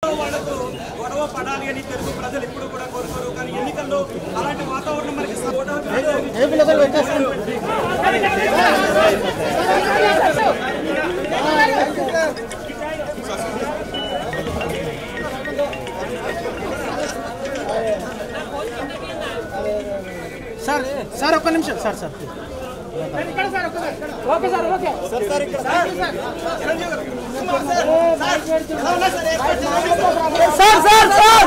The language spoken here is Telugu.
వాళ్ళతో గొడవ పడాలి అని తెలుగు ప్రజలు ఇప్పుడు కూడా కోరుకోరు. కానీ ఎన్నికల్లో అలాంటి వాతావరణం మనకి సార్ సార్ ఒక్క నిమిషం sir sir okay sir okay sir sir ఇక్కడ సార్ సార్ సార్ సార్